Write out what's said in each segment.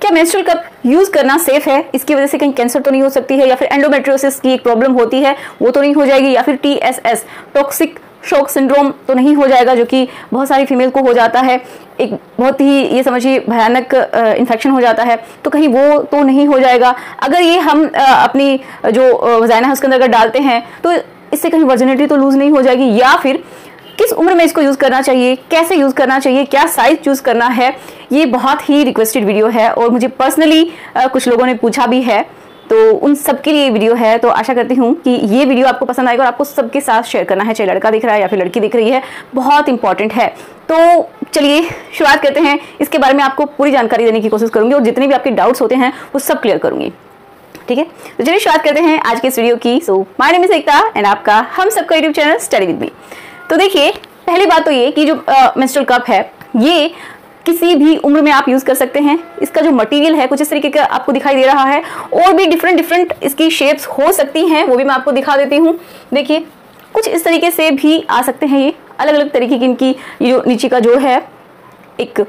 क्या menstrual cup use करना safe है? इसकी वजह से कहीं कैंसर तो नहीं हो सकती है, या फिर एंडोमेट्रियोसिस की एक प्रॉब्लम होती है वो तो नहीं हो जाएगी, या फिर TSS टॉक्सिक शॉक सिंड्रोम तो नहीं हो जाएगा, जो कि बहुत सारी फीमेल को हो जाता है, एक बहुत ही ये समझिए भयानक इन्फेक्शन हो जाता है, तो कहीं वो तो नहीं हो जाएगा। अगर ये हम अपनी जो वजाइना है उसके अंदर अगर डालते हैं तो इससे कहीं वर्जिनिटी तो लूज नहीं हो जाएगी, या फिर किस उम्र में इसको यूज करना चाहिए, कैसे यूज करना चाहिए, क्या साइज चूज करना है, ये बहुत ही रिक्वेस्टेड वीडियो है और मुझे पर्सनली कुछ लोगों ने पूछा भी है, तो उन सबके लिए वीडियो है। तो आशा करती हूँ कि ये वीडियो आपको पसंद आएगा और आपको सबके साथ शेयर करना है, चाहे लड़का दिख रहा है या फिर लड़की दिख रही है, बहुत इंपॉर्टेंट है। तो चलिए शुरुआत करते हैं। इसके बारे में आपको पूरी जानकारी देने की कोशिश करूंगी और जितने भी आपके डाउट्स होते हैं वो सब क्लियर करूंगी, ठीक है। तो चलिए शुरुआत करते हैं आज के इस वीडियो की। So my name is Ekta and आपका हम सबका YouTube channel study with me. तो देखिए, पहली बात तो ये कि जो मेंस्ट्रुअल कप है ये किसी भी उम्र में आप यूज कर सकते हैं। इसका जो मटेरियल है कुछ इस तरीके का आपको दिखाई दे रहा है, और भी डिफरेंट इसकी शेप्स हो सकती हैं, वो भी मैं आपको दिखा देती हूँ। देखिए, कुछ इस तरीके से भी आ सकते हैं, ये अलग अलग तरीके की इनकी ये जो नीचे का जो है एक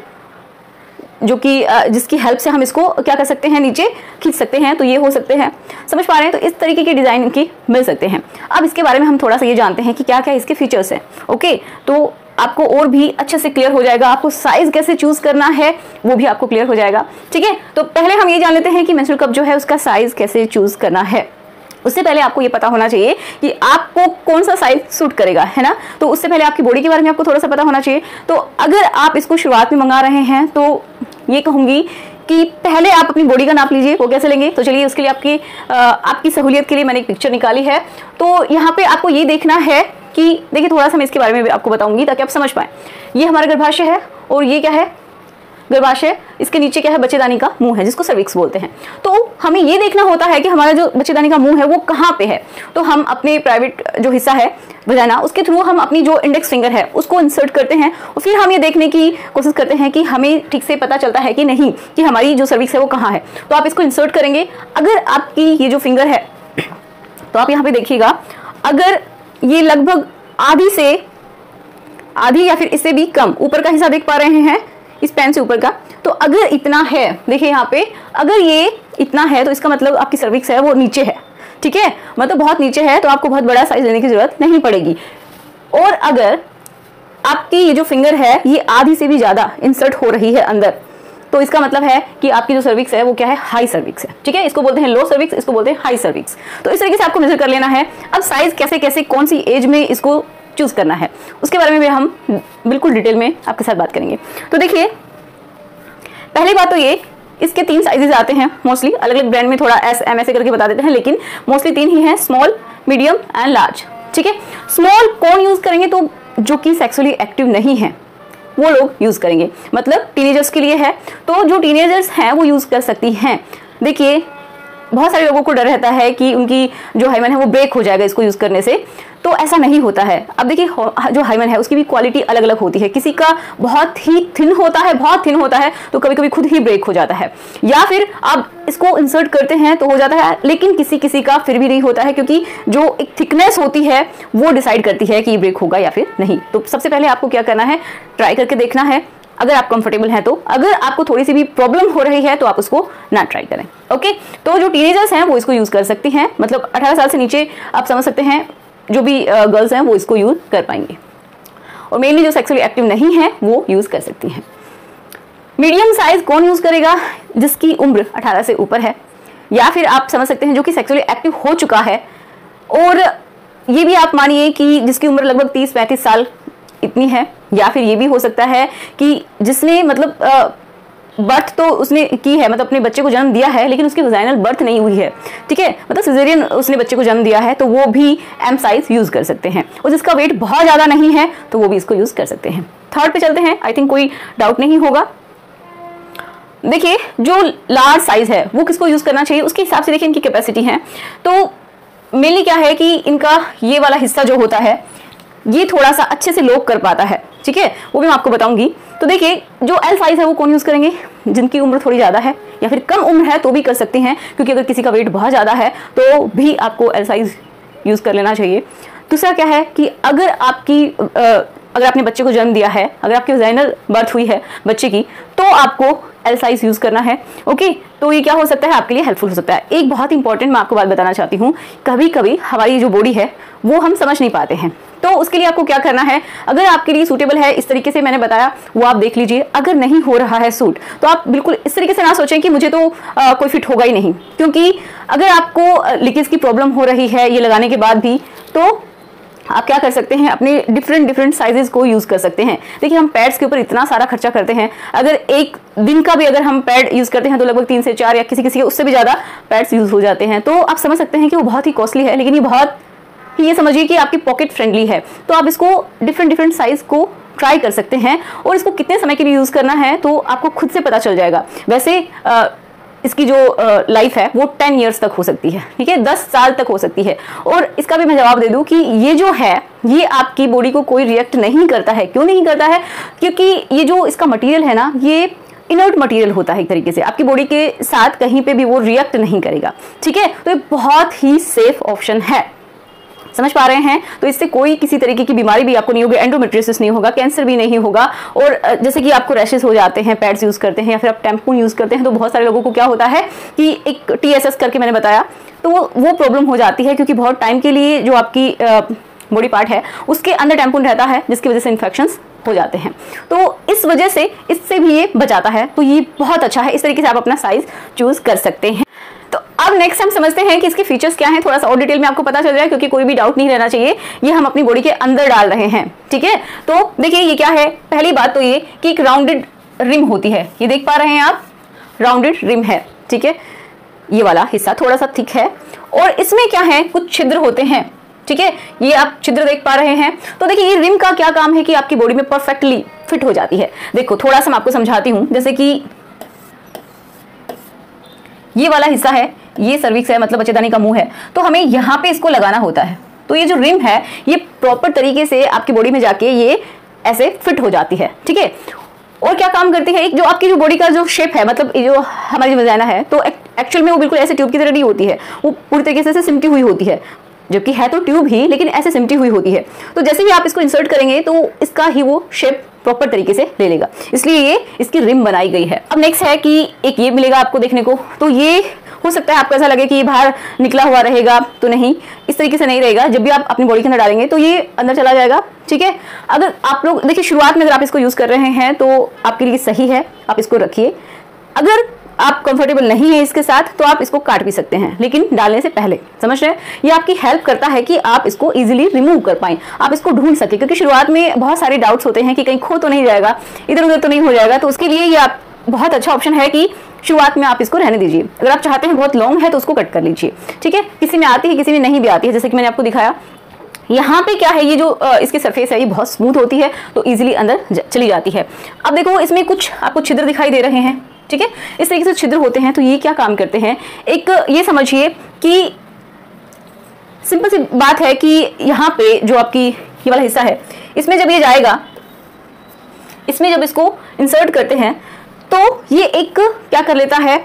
जो कि जिसकी हेल्प से हम इसको क्या कर सकते हैं, नीचे खींच सकते हैं, तो ये हो सकते हैं, समझ पा रहे हैं। तो इस तरीके के डिजाइन इनकी मिल सकते हैं। अब इसके बारे में हम थोड़ा सा ये जानते हैं कि क्या क्या इसके फीचर्स हैं। ओके, तो आपको और भी अच्छे से क्लियर हो जाएगा, आपको साइज कैसे चूज करना है वो भी आपको क्लियर हो जाएगा, ठीक है। तो पहले हम ये जान लेते हैं कि मेंस्ट्रुअल कप जो है उसका साइज कैसे चूज करना है। उससे पहले आपको ये पता होना चाहिए कि आपको कौन सा साइज सूट करेगा, है ना। तो उससे पहले आपकी बॉडी के बारे में आपको थोड़ा सा पता होना चाहिए। तो अगर आप इसको शुरुआत में मंगा रहे हैं तो ये कहूंगी कि पहले आप अपनी बॉडी का नाप लीजिए। वो कैसे लेंगे, तो चलिए उसके लिए आपकी सहूलियत के लिए मैंने एक पिक्चर निकाली है। तो यहाँ पे आपको ये देखना है कि देखिए, थोड़ा सा मैं इसके बारे में भी आपको बताऊंगी ताकि आप समझ पाएं। ये हमारा गर्भाशय है और ये क्या है, गर्भाशय। इसके नीचे क्या है, बच्चेदानी का मुंह है जिसको सर्विक्स बोलते हैं। तो हमें ये देखना होता है कि हमारा जो बच्चेदानी का मुंह है वो कहाँ पे है। तो हम अपने प्राइवेट जो हिस्सा है वजाइना, उसके थ्रू हम अपनी जो इंडेक्स फिंगर है उसको इंसर्ट करते हैं और फिर हम ये देखने की कोशिश करते हैं कि हमें ठीक से पता चलता है कि नहीं कि हमारी जो सर्विक्स है वो कहाँ है। तो आप इसको इंसर्ट करेंगे। अगर आपकी ये जो फिंगर है तो आप यहाँ पे देखिएगा, अगर ये लगभग आधी या फिर इससे भी कम ऊपर का हिस्सा देख पा रहे हैं इस पेन से ऊपर का, तो अगर इतना है, देखिए यहाँ पे अगर ये इतना है तो इसका मतलब आपकी सर्विक्स है वो नीचे है, ठीक है, मतलब बहुत नीचे है, तो आपको बहुत बड़ा साइज लेने की जरूरत नहीं पड़ेगी। और अगर आपकी ये जो फिंगर है ये आधी से भी ज्यादा इंसर्ट हो रही है अंदर, तो इसका मतलब है कि आपकी जो सर्विक्स है वो क्या है, हाई सर्विक्स है, ठीक है। इसको बोलते हैं लो सर्विक्स, इसको बोलते हैं हाई सर्विक्स। तो इस तरीके से आपको मेजर कर लेना है। अब साइज कैसे कैसे कौन सी एज में इसको चूज करना है उसके बारे में भी हम बिल्कुल डिटेल में आपके साथ बात करेंगे। तो देखिए, पहली बात तो ये, इसके 3 साइजेस आते हैं मोस्टली, अलग अलग ब्रांड में थोड़ा SM ऐसे करके बता देते हैं, लेकिन मोस्टली 3 ही हैं, स्मॉल, मीडियम एंड लार्ज, ठीक है। स्मॉल कौन यूज करेंगे, तो जो कि सेक्सुअली एक्टिव नहीं है वो लोग यूज करेंगे, मतलब टीनेजर्स के लिए है। तो जो टीनेजर्स हैं वो यूज कर सकती हैं। देखिए, बहुत सारे लोगों को डर रहता है कि उनकी जो हाइमन है वो ब्रेक हो जाएगा इसको यूज करने से, तो ऐसा नहीं होता है। अब देखिए, जो हाइमन है उसकी भी क्वालिटी अलग अलग होती है। किसी का बहुत ही थिन होता है, बहुत थिन होता है, तो कभी कभी खुद ही ब्रेक हो जाता है, या फिर आप इसको इंसर्ट करते हैं तो हो जाता है, लेकिन किसी का फिर भी नहीं होता है, क्योंकि जो एक थिकनेस होती है वो डिसाइड करती है कि ब्रेक होगा या फिर नहीं। तो सबसे पहले आपको क्या करना है, ट्राई करके देखना है। अगर आप कंफर्टेबल हैं तो, अगर आपको थोड़ी सी भी प्रॉब्लम हो रही है तो आप उसको ना ट्राई करें, ओके। तो जो टीनेजर्स हैं वो इसको यूज कर सकती हैं, मतलब 18 साल से नीचे आप समझ सकते हैं जो भी गर्ल्स हैं वो इसको यूज कर पाएंगे, और मेनली जो सेक्सुअली एक्टिव नहीं है वो यूज कर सकती हैं। मीडियम साइज कौन यूज करेगा, जिसकी उम्र 18 से ऊपर है, या फिर आप समझ सकते हैं जो कि सेक्सुअली एक्टिव हो चुका है, और ये भी आप मानिए कि जिसकी उम्र लगभग 30-35 साल इतनी है, या फिर ये भी हो सकता है कि जिसने मतलब बर्थ तो उसने की है, मतलब अपने बच्चे को जन्म दिया है, लेकिन उसकी वजाइनल बर्थ नहीं हुई है, ठीक है, मतलब सिजेरियन उसने बच्चे को जन्म दिया है, तो वो भी M साइज यूज कर सकते हैं। और जिसका वेट बहुत ज्यादा नहीं है तो वो भी इसको यूज कर सकते हैं। थर्ड पे चलते हैं, आई थिंक कोई डाउट नहीं होगा। देखिए, जो लार्ज साइज है वो किसको यूज करना चाहिए, उसके हिसाब से देखिए इनकी कैपेसिटी है। तो मेनली क्या है कि इनका ये वाला हिस्सा जो होता है ये थोड़ा सा अच्छे से लॉक कर पाता है, ठीक है, वो भी मैं आपको बताऊंगी। तो देखिए, जो L साइज है वो कौन यूज करेंगे, जिनकी उम्र थोड़ी ज्यादा है या फिर कम उम्र है तो भी कर सकते हैं, क्योंकि अगर किसी का वेट बहुत ज्यादा है तो भी आपको L साइज यूज कर लेना चाहिए। दूसरा क्या है कि अगर अगर आपने बच्चे को जन्म दिया है, अगर आपकी वजाइनल बर्थ हुई है बच्चे की, तो आपको एल साइज यूज करना है। ओके, तो ये क्या हो सकता है, आपके लिए हेल्पफुल हो सकता है। एक बहुत इंपॉर्टेंट मैं आपको बात बताना चाहती हूँ, कभी कभी हमारी जो बॉडी है वो हम समझ नहीं पाते हैं, तो उसके लिए आपको क्या करना है, अगर आपके लिए सूटेबल है इस तरीके से मैंने बताया वो आप देख लीजिए। अगर नहीं हो रहा है सूट तो आप बिल्कुल इस तरीके से ना सोचें कि मुझे तो कोई फिट होगा ही नहीं, क्योंकि अगर आपको लीकेज की प्रॉब्लम हो रही है ये लगाने के बाद भी, तो आप क्या कर सकते हैं, अपने डिफरेंट साइजेस को यूज कर सकते हैं। देखिए हम पैड्स के ऊपर इतना सारा खर्चा करते हैं, अगर एक दिन का भी अगर हम पैड यूज करते हैं तो लगभग 3 से 4 या किसी के उससे भी ज्यादा पैड्स यूज हो जाते हैं। तो आप समझ सकते हैं कि वो बहुत ही कॉस्टली है, लेकिन ये बहुत ही, ये समझिए कि आपकी पॉकेट फ्रेंडली है। तो आप इसको डिफरेंट साइज को ट्राई कर सकते हैं, और इसको कितने समय के लिए यूज करना है तो आपको खुद से पता चल जाएगा। वैसे इसकी जो लाइफ है वो 10 ईयर्स तक हो सकती है, ठीक है, 10 साल तक हो सकती है। और इसका भी मैं जवाब दे दूं कि ये जो है ये आपकी बॉडी को कोई रिएक्ट नहीं करता है। क्यों नहीं करता है, क्योंकि ये जो इसका मटेरियल है ना, ये इनर्ट मटेरियल होता है एक तरीके से, आपकी बॉडी के साथ कहीं पे भी वो रिएक्ट नहीं करेगा, ठीक है। तो ये बहुत ही सेफ ऑप्शन है, समझ पा रहे हैं। तो इससे कोई किसी तरीके की बीमारी भी आपको नहीं होगी, एंडोमेट्रियोसिस नहीं होगा, कैंसर भी नहीं होगा। और जैसे कि आपको रैशेस हो जाते हैं, पैड्स यूज करते हैं या फिर आप टैम्पून यूज करते हैं, तो बहुत सारे लोगों को क्या होता है कि एक TSS करके मैंने बताया, तो वो प्रॉब्लम हो जाती है, क्योंकि बहुत टाइम के लिए जो आपकी बॉडी पार्ट है उसके अंदर टैम्पून रहता है, जिसकी वजह से इन्फेक्शंस हो जाते हैं। तो इस वजह से इससे भी ये बचाता है, तो ये बहुत अच्छा है। इस तरीके से आप अपना साइज चूज कर सकते हैं। तो अब नेक्स्ट हम समझते हैं कि इसके फीचर्स क्या हैं, थोड़ा सा और डिटेल में आपको पता चल जाए, क्योंकि कोई भी डाउट नहीं रहना चाहिए। ये हम अपनी बॉडी के अंदर डाल रहे हैं, ठीक है। तो देखिए ये क्या है, पहली बात तो ये कि एक राउंडेड रिम होती है, ये देख पा रहे हैं आप, राउंडेड रिम है, ठीक है। ये वाला हिस्सा थोड़ा सा थिक है, और इसमें क्या है, कुछ छिद्र होते हैं, ठीक है। ये आप छिद्र देख पा रहे हैं। तो देखिए ये रिम का क्या काम है कि आपकी बॉडी में परफेक्टली फिट हो जाती है। देखो थोड़ा सा मैं आपको समझाती हूँ, जैसे कि ये वाला हिस्सा है, ये सर्विक्स है, मतलब बच्चेदानी का मुंह है, तो हमें यहाँ पे इसको लगाना होता है। तो ये जो रिम है ये प्रॉपर तरीके से आपकी बॉडी में जाके ये ऐसे फिट हो जाती है, ठीक है। और क्या काम करती है, एक जो आपकी जो बॉडी का जो शेप है, मतलब ये जो हमारी वजाइना है, तो एक्चुअल में वो बिल्कुल ऐसे ट्यूब की तरह नहीं होती है, वो पूरी तरीके से सिमटी हुई होती है, जबकि है तो ट्यूब ही, लेकिन ऐसे सिमटी हुई होती है। तो जैसे ही आप इसको इंसर्ट करेंगे तो इसका ही वो शेप प्रॉपर तरीके से ले लेगा, इसलिए ये इसकी रिम बनाई गई है। अब नेक्स्ट है कि एक ये मिलेगा आपको देखने को, तो ये हो सकता है आपको ऐसा लगे कि ये बाहर निकला हुआ रहेगा, तो नहीं, इस तरीके से नहीं रहेगा। जब भी आप अपनी बॉडी के अंदर डालेंगे तो ये अंदर चला जाएगा, ठीक है। अगर आप लोग देखिए शुरुआत में अगर आप इसको यूज कर रहे हैं तो आपके लिए सही है, आप इसको रखिए। अगर आप कंफर्टेबल नहीं है इसके साथ तो आप इसको काट भी सकते हैं, लेकिन डालने से पहले, समझ रहे हैं, ये आपकी हेल्प करता है कि आप इसको इजीली रिमूव कर पाएं, आप इसको ढूंढ सके, क्योंकि शुरुआत में बहुत सारे डाउट्स होते हैं कि कहीं खो तो नहीं जाएगा, इधर उधर तो नहीं हो जाएगा। तो उसके लिए ये आप बहुत अच्छा ऑप्शन है कि शुरुआत में आप इसको रहने दीजिए। अगर आप चाहते हैं बहुत लॉन्ग है तो उसको कट कर लीजिए, ठीक है। किसी में आती है, किसी में नहीं भी आती है, जैसे कि मैंने आपको दिखाया। यहाँ पे क्या है, ये जो इसकी सरफेस है ये बहुत स्मूथ होती है, तो इजीली अंदर चली जाती है। अब देखो इसमें कुछ आपको छिद्र दिखाई दे रहे हैं, ठीक है, इस तरीके से छिद्र होते हैं। तो ये क्या काम करते हैं, एक ये समझिए कि सिंपल सी बात है कि यहाँ पे जो आपकी ये वाला हिस्सा है, इसमें जब ये जाएगा, इसमें जब इसको इंसर्ट करते हैं तो ये एक क्या कर लेता है,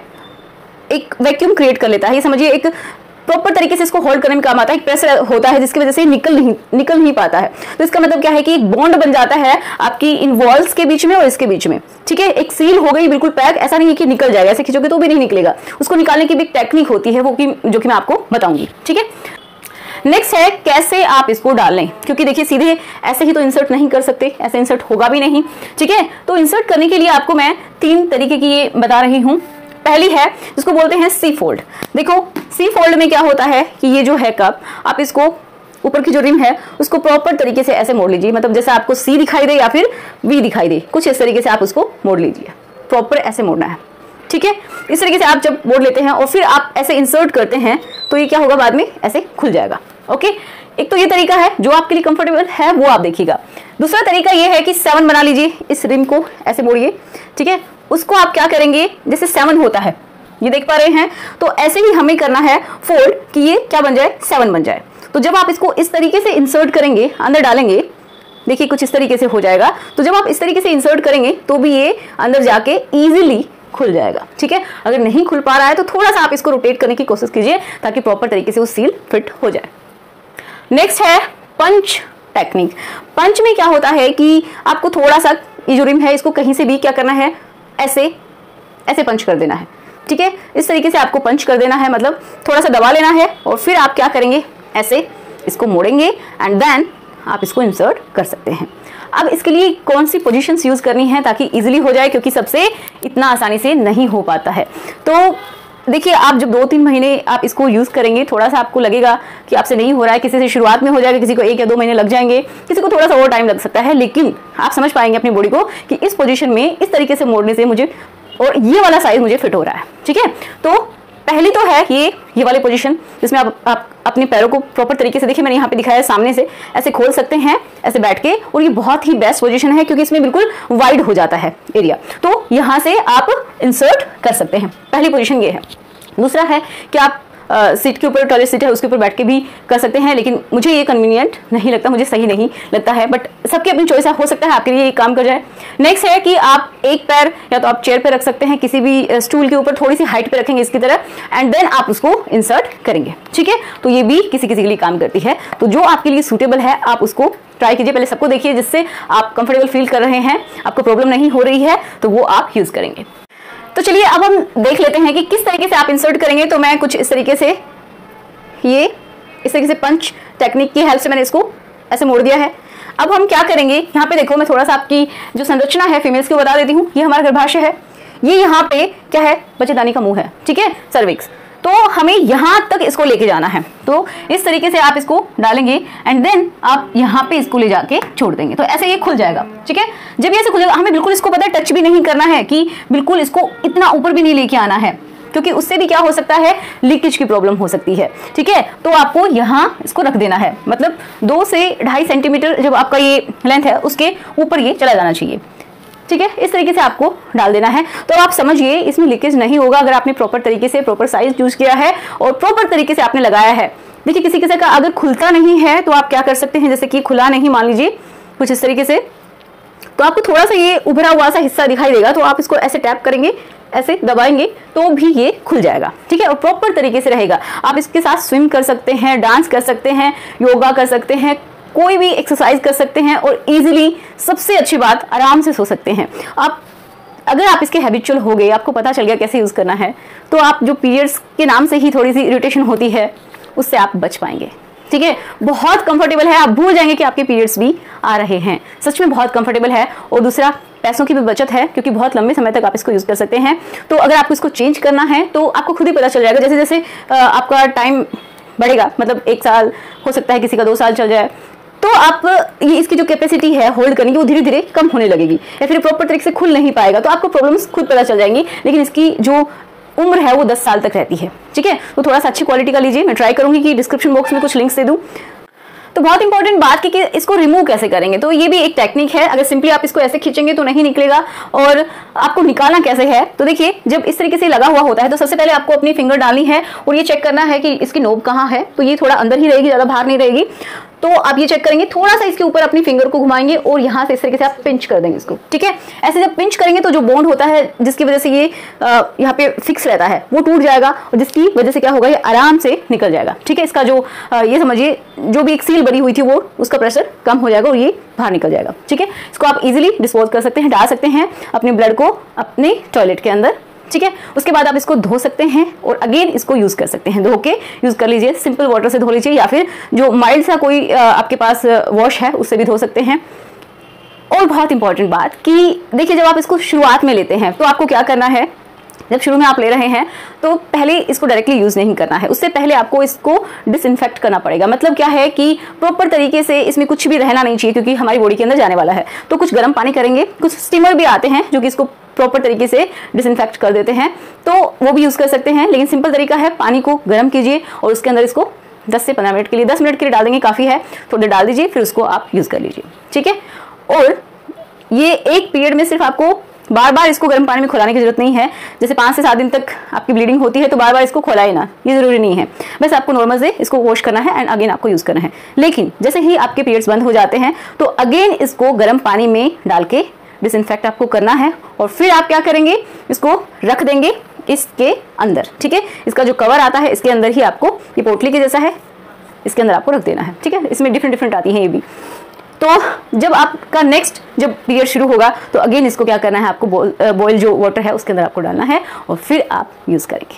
एक वैक्यूम क्रिएट कर लेता है। ये समझिए एक प्रॉपर तरीके से इसको होल्ड करने में काम आता है, एक प्रेशर होता है जिसकी वजह से निकल नहीं पाता है। तो इसका मतलब क्या है कि एक बॉन्ड बन जाता है आपकी इन वॉल्स के बीच में और इसके बीच में, ठीक है। एक सील हो गई बिल्कुल पैक, ऐसा नहीं है कि निकल जाएगा, ऐसे खींचोगे तो भी नहीं निकलेगा। उसको निकालने की भी एक टेक्निक होती है, वो जो कि मैं आपको बताऊंगी, ठीक है। नेक्स्ट है कैसे आप इसको डाल लें, क्योंकि देखिए सीधे ऐसे ही तो इंसर्ट नहीं कर सकते, ऐसे इंसर्ट होगा भी नहीं, ठीक है। तो इंसर्ट करने के लिए आपको मैं 3 तरीके की ये बता रही हूँ। पहली है जिसको बोलते हैं सी फोल्ड। देखो सी फोल्ड में क्या होता है कि ये जो है कप, आप इसको ऊपर की जो रिम है उसको प्रॉपर तरीके से ऐसे मोड़ लीजिए, मतलब जैसे आपको सी दिखाई दे या फिर वी दिखाई दे, कुछ इस तरीके से आप उसको मोड़ लीजिए, प्रॉपर ऐसे मोड़ना है, ठीक है। इस तरीके से आप जब मोड़ लेते हैं और फिर आप ऐसे इंसर्ट करते हैं तो ये क्या होगा, बाद में ऐसे खुल जाएगा, ओके। एक तो ये तरीका है जो आपके लिए कंफर्टेबल है, वो आप देखिएगा। दूसरा तरीका ये है कि 7 बना लीजिए, इस रिम को ऐसे मोड़िए, ठीक है। उसको आप क्या करेंगे, जैसे 7 होता है, ये देख पा रहे हैं, तो ऐसे ही हमें करना है फोल्ड कि ये क्या बन जाए, 7 बन जाए। तो जब आप इसको इस तरीके से इंसर्ट करेंगे, अंदर डालेंगे, देखिए कुछ इस तरीके से हो जाएगा। तो जब आप इस तरीके से इंसर्ट करेंगे तो भी ये अंदर जाके इजीली खुल जाएगा, ठीक है। अगर नहीं खुल पा रहा है तो थोड़ा सा आप इसको रोटेट करने की कोशिश कीजिए ताकि प्रॉपर तरीके से वो सील फिट हो जाए। नेक्स्ट है पंच टेक्निक। पंच में क्या होता है कि आपको थोड़ा सा ये जो रिम है इसको कहीं से भी क्या करना है, ऐसे ऐसे पंच कर देना है, ठीक है। इस तरीके से आपको पंच कर देना है, मतलब थोड़ा सा दबा लेना है और फिर आप क्या करेंगे, ऐसे इसको मोड़ेंगे एंड देन आप इसको इंसर्ट कर सकते हैं। अब इसके लिए कौन सी पोजीशंस यूज करनी है ताकि इजीली हो जाए, क्योंकि सबसे इतना आसानी से नहीं हो पाता है। तो देखिए, आप जब 2-3 महीने आप इसको यूज करेंगे, थोड़ा सा आपको लगेगा कि आपसे नहीं हो रहा है, किसी से शुरुआत में हो जाएगा, किसी को 1 या 2 महीने लग जाएंगे, किसी को थोड़ा सा और टाइम लग सकता है, लेकिन आप समझ पाएंगे अपनी बॉडी को कि इस पोजीशन में इस तरीके से मोड़ने से मुझे और ये वाला साइज मुझे फिट हो रहा है, ठीक है। तो पहली तो है ये वाली पोजीशन जिसमें आप अपने पैरों को प्रॉपर तरीके से, देखिए मैंने यहाँ पे दिखाया है, सामने से ऐसे खोल सकते हैं ऐसे बैठ के, और ये बहुत ही बेस्ट पोजीशन है क्योंकि इसमें बिल्कुल वाइड हो जाता है एरिया, तो यहाँ से आप इंसर्ट कर सकते हैं। पहली पोजीशन ये है। दूसरा है कि आप सीट के ऊपर, टॉयलेट सीट है उसके ऊपर बैठ के भी कर सकते हैं, लेकिन मुझे ये कन्वीनियंट नहीं लगता, मुझे सही नहीं लगता है, बट सबकी अपनी चॉइस है, हो सकता है आपके लिए ये काम कर जाए। नेक्स्ट है कि आप एक पैर या तो आप चेयर पे रख सकते हैं, किसी भी स्टूल के ऊपर थोड़ी सी हाइट पे रखेंगे इसकी तरह, एंड देन आप उसको इंसर्ट करेंगे, ठीक है। तो ये भी किसी किसी के लिए काम करती है, तो जो आपके लिए सूटेबल है आप उसको ट्राई कीजिए। पहले सबको देखिए जिससे आप कंफर्टेबल फील कर रहे हैं, आपको प्रॉब्लम नहीं हो रही है, तो वो आप यूज करेंगे। तो चलिए अब हम देख लेते हैं कि किस तरीके से आप इंसर्ट करेंगे। तो मैं कुछ इस तरीके से, ये इस तरीके से पंच टेक्निक की हेल्प से मैंने इसको ऐसे मोड़ दिया है। अब हम क्या करेंगे, यहाँ पे देखो मैं थोड़ा सा आपकी जो संरचना है फीमेल्स की बता देती हूँ। ये हमारा गर्भाशय है, ये यहाँ पे क्या है, बच्चेदानी का मुंह है, ठीक है, सर्विक्स। तो हमें यहाँ तक इसको लेके जाना है, तो इस तरीके से आप इसको डालेंगे एंड देन आप यहाँ पे इसको ले जाके छोड़ देंगे, तो ऐसे ये खुल जाएगा, ठीक है। जब ये ऐसे खुल जाएगा, हमें बिल्कुल इसको पता है टच भी नहीं करना है, कि बिल्कुल इसको इतना ऊपर भी नहीं लेके आना है, क्योंकि उससे भी क्या हो सकता है, लीकेज की प्रॉब्लम हो सकती है, ठीक है। तो आपको यहाँ इसको रख देना है, मतलब 2 से 2.5 सेंटीमीटर जब आपका ये लेंथ है उसके ऊपर ये चला जाना चाहिए, ठीक है। इस तरीके से आपको डाल देना है। तो आप समझिए इसमें लीकेज नहीं होगा अगर आपने प्रॉपर तरीके से प्रॉपर साइज यूज किया है और प्रॉपर तरीके से आपने लगाया है। देखिए किसी किसी का अगर खुलता नहीं है तो आप क्या कर सकते हैं, जैसे कि खुला नहीं, मान लीजिए कुछ इस तरीके से, तो आपको थोड़ा सा ये उभरा हुआ सा हिस्सा दिखाई देगा, तो आप इसको ऐसे टैप करेंगे, ऐसे दबाएंगे तो भी ये खुल जाएगा, ठीक है, और प्रॉपर तरीके से रहेगा। आप इसके साथ स्विम कर सकते हैं, डांस कर सकते हैं, योगा कर सकते हैं, कोई भी एक्सरसाइज कर सकते हैं और इजीली, सबसे अच्छी बात, आराम से सो सकते हैं। अगर आप इसके हैबिचुअल हो गए, आपको पता चल गया कैसे यूज करना है, तो आप जो पीरियड्स के नाम से ही थोड़ी सी इरिटेशन होती है उससे आप बच पाएंगे, ठीक है। बहुत कंफर्टेबल है, आप भूल जाएंगे कि आपके पीरियड्स भी आ रहे हैं, सच में बहुत कंफर्टेबल है। और दूसरा, पैसों की भी बचत है क्योंकि बहुत लंबे समय तक आप इसको यूज कर सकते हैं। तो अगर आपको इसको चेंज करना है तो आपको खुद ही पता चल जाएगा, जैसे जैसे आपका टाइम बढ़ेगा, मतलब 1 साल हो सकता है, किसी का 2 साल चल जाए, तो आप ये इसकी जो कैपेसिटी है होल्ड करने की वो धीरे धीरे कम होने लगेगी, या फिर प्रॉपर तरीके से खुल नहीं पाएगा, तो आपको प्रॉब्लम्स खुद पता चल जाएंगी। लेकिन इसकी जो उम्र है वो 10 साल तक रहती है, ठीक है। तो थोड़ा सा अच्छी क्वालिटी का लीजिए, मैं ट्राई करूंगी कि डिस्क्रिप्शन बॉक्स में कुछ लिंक्स दे दूं। तो बहुत इंपॉर्टेंट बात कि इसको रिमूव कैसे करेंगे, तो ये भी एक टेक्निक है। अगर सिंपली आप इसको ऐसे खींचेंगे तो नहीं निकलेगा, और आपको निकालना कैसे है, तो देखिए जब इस तरीके से लगा हुआ होता है तो सबसे पहले आपको अपनी फिंगर डालनी है और ये चेक करना है कि इसकी नोब कहाँ है, तो ये थोड़ा अंदर ही रहेगी, ज्यादा बाहर नहीं रहेगी। तो आप ये चेक करेंगे, थोड़ा सा इसके ऊपर अपनी फिंगर को घुमाएंगे और यहाँ से इस तरीके से आप पिंच कर देंगे इसको, ठीक है। ऐसे जब पिंच करेंगे तो जो बॉन्ड होता है जिसकी वजह से ये यहाँ पे फिक्स रहता है वो टूट जाएगा, और जिसकी वजह से क्या होगा, ये आराम से निकल जाएगा, ठीक है। इसका जो ये समझिए जो भी एक सील बनी हुई थी वो, उसका प्रेशर कम हो जाएगा और ये बाहर निकल जाएगा, ठीक है। इसको आप इजीली डिस्पोज कर सकते हैं, डाल सकते हैं अपने ब्लड को अपने टॉयलेट के अंदर, ठीक है। उसके बाद आप इसको धो सकते हैं और अगेन इसको यूज कर सकते हैं, धो के यूज कर लीजिए, सिंपल वाटर से धो लीजिए, या फिर जो माइल्ड सा कोई आपके पास वॉश है उससे भी धो सकते हैं। और बहुत इंपॉर्टेंट बात कि देखिए जब आप इसको शुरुआत में लेते हैं तो आपको क्या करना है, जब शुरू में आप ले रहे हैं तो पहले इसको डायरेक्टली यूज नहीं करना है, उससे पहले आपको इसको डिसइंफेक्ट करना पड़ेगा। मतलब क्या है कि प्रॉपर तरीके से इसमें कुछ भी रहना नहीं चाहिए, क्योंकि हमारी बॉडी के अंदर जाने वाला है। तो कुछ गर्म पानी करेंगे, कुछ स्टीमर भी आते हैं जो कि इसको प्रॉपर तरीके से डिसइंफेक्ट कर देते हैं, तो वो भी यूज कर सकते हैं। लेकिन सिंपल तरीका है, पानी को गर्म कीजिए और उसके अंदर इसको 10 से 15 मिनट के लिए, 10 मिनट के लिए डाल देंगे, काफी है, थोड़े डाल दीजिए, फिर उसको आप यूज कर लीजिए, ठीक है। और ये एक पीरियड में सिर्फ आपको बार बार इसको गर्म पानी में खौलाने की जरूरत नहीं है। जैसे 5 से 7 दिन तक आपकी ब्लीडिंग होती है तो बार बार इसको खौलाए ना, ये जरूरी नहीं है, बस आपको नॉर्मल से इसको वॉश करना है एंड अगेन आपको यूज करना है। लेकिन जैसे ही आपके पीरियड्स बंद हो जाते हैं तो अगेन इसको गर्म पानी में डाल के डिसइंफेक्ट आपको करना है, और फिर आप क्या करेंगे, इसको रख देंगे इसके अंदर, ठीक है। इसका जो कवर आता है इसके अंदर ही आपको, ये पोटली के जैसा है, इसके अंदर आपको रख देना है, ठीक है। इसमें डिफरेंट आती हैं ये भी, तो जब आपका नेक्स्ट जब पीरियड शुरू होगा तो अगेन इसको क्या करना है, आपको बॉयल जो वाटर है उसके अंदर आपको डालना है और फिर आप यूज़ करेंगे।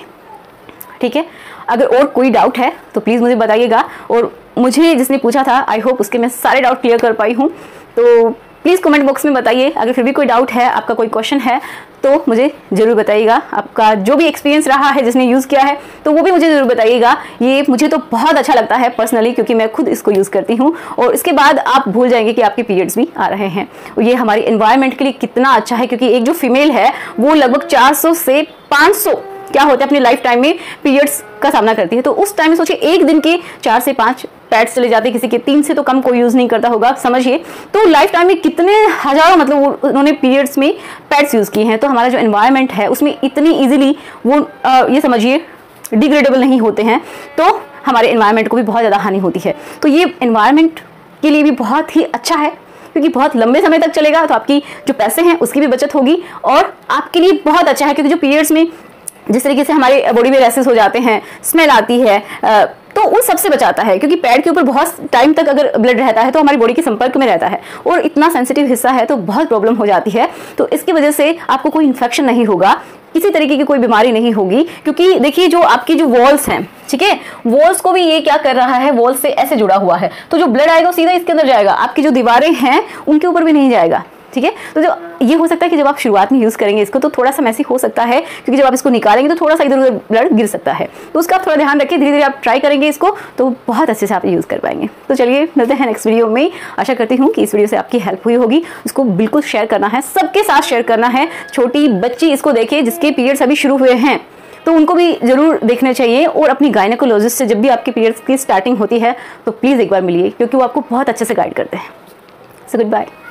ठीक है, अगर और कोई डाउट है तो प्लीज़ मुझे बताइएगा, और मुझे जिसने पूछा था आई होप उसके मैं सारे डाउट क्लियर कर पाई हूँ। तो प्लीज़ कमेंट बॉक्स में बताइए, अगर फिर भी कोई डाउट है, आपका कोई क्वेश्चन है तो मुझे ज़रूर बताइएगा। आपका जो भी एक्सपीरियंस रहा है जिसने यूज़ किया है तो वो भी मुझे ज़रूर बताइएगा। ये मुझे तो बहुत अच्छा लगता है पर्सनली, क्योंकि मैं खुद इसको यूज़ करती हूँ और इसके बाद आप भूल जाएंगे कि आपके पीरियड्स भी आ रहे हैं। और ये हमारी एनवायरनमेंट के लिए कितना अच्छा है, क्योंकि एक जो फीमेल है वो लगभग 400 से 500 क्या होता है अपनी लाइफ टाइम में पीरियड्स का सामना करती है। तो उस टाइम में सोचिए एक दिन के 4 से 5 पैड्स चले जाते हैं, किसी के 3 से तो कम कोई यूज़ नहीं करता होगा, समझिए। तो लाइफ टाइम में कितने हजारों मतलब उन्होंने पीरियड्स में पैड्स यूज़ किए हैं। तो हमारा जो एनवायरनमेंट है उसमें इतनी ईजिली वो ये समझिए डिग्रेडेबल नहीं होते हैं, तो हमारे एनवायरनमेंट को भी बहुत ज़्यादा हानि होती है। तो ये एनवायरनमेंट के लिए भी बहुत ही अच्छा है, क्योंकि बहुत लंबे समय तक चलेगा। तो आपकी जो पैसे हैं उसकी भी बचत होगी और आपके लिए बहुत अच्छा है, क्योंकि जो पीरियड्स में जिस तरीके से हमारे बॉडी में रैसेस हो जाते हैं, स्मेल आती है, तो उन सबसे बचाता है। क्योंकि पैड के ऊपर बहुत टाइम तक अगर ब्लड रहता है तो हमारी बॉडी के संपर्क में रहता है और इतना सेंसिटिव हिस्सा है तो बहुत प्रॉब्लम हो जाती है। तो इसकी वजह से आपको कोई इन्फेक्शन नहीं होगा, किसी तरीके की कोई बीमारी नहीं होगी। क्योंकि देखिए जो आपकी जो वॉल्स हैं, ठीक है, वॉल्स को भी ये क्या कर रहा है, वॉल्स से ऐसे जुड़ा हुआ है, तो जो ब्लड आएगा सीधा इसके अंदर जाएगा, आपकी जो दीवारें हैं उनके ऊपर भी नहीं जाएगा। ठीक है, तो जो ये हो सकता है कि जब आप शुरुआत में यूज़ करेंगे इसको तो थोड़ा सा मैसी हो सकता है, क्योंकि जब आप इसको निकालेंगे तो थोड़ा सा इधर उधर ब्लड गिर सकता है। तो उसका आप थोड़ा ध्यान रखिए, धीरे धीरे आप ट्राई करेंगे इसको तो बहुत अच्छे से आप यूज़ कर पाएंगे। तो चलिए मिलते हैं नेक्स्ट वीडियो में। आशा करती हूँ कि इस वीडियो से आपकी हेल्प हुई होगी। इसको बिल्कुल शेयर करना है, सबके साथ शेयर करना है। छोटी बच्ची इसको देखे जिसके पीरियड्स अभी शुरू हुए हैं तो उनको भी जरूर देखने चाहिए। और अपनी गायनेकोलॉजिस्ट से जब भी आपके पीरियड्स की स्टार्टिंग होती है तो प्लीज़ एक बार मिलिए, क्योंकि वो आपको बहुत अच्छे से गाइड करते हैं। So good bye.